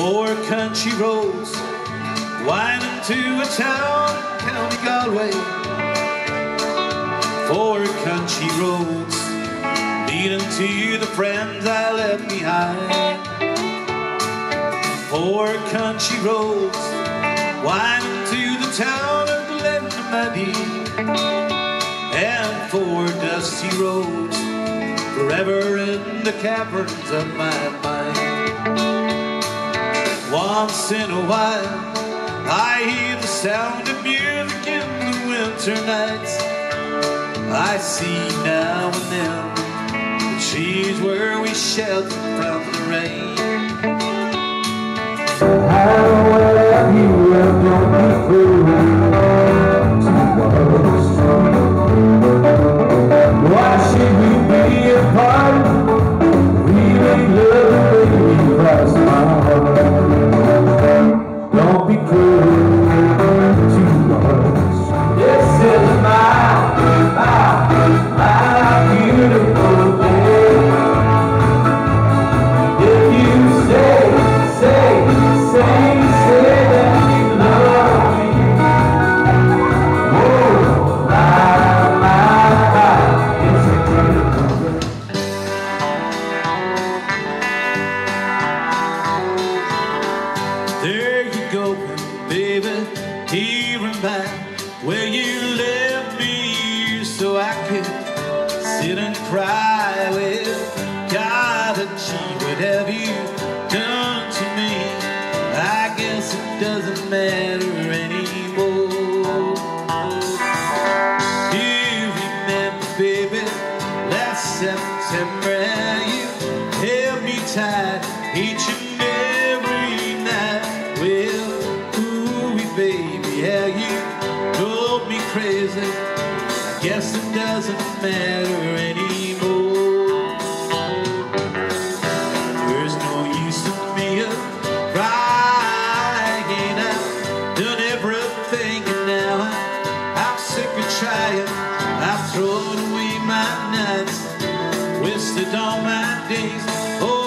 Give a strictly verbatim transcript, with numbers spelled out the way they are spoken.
Four country roads winding to a town in County Galway. Four country roads leading to the friends I left behind. Four country roads winding to the town of Nettlebed, and four dusty roads forever in the caverns of my mind. Once in a while I hear the sound of music in the winter nights. I see now and then the trees where we shelter from the rain. How have you ever been through to us? Why should we be apart? We make love the way we cross my heart. Don't be cruel to us. This is my, my, my beautiful day. If you say, say, say, say that you love me. Oh, my, my, my, it's a beautiful day. There you go, baby, here and back, where you left me so I could sit and cry. Well, God, gee, what have you done to me? I guess it doesn't matter anymore. You remember, baby, last September, how you held me tight each and every night. Well, ooh, baby, how you drove me crazy. I guess it doesn't matter anymore. There's no use in me crying. I've done everything, and now I'm sick of trying. I've thrown away my nights, wasted all my days. Oh,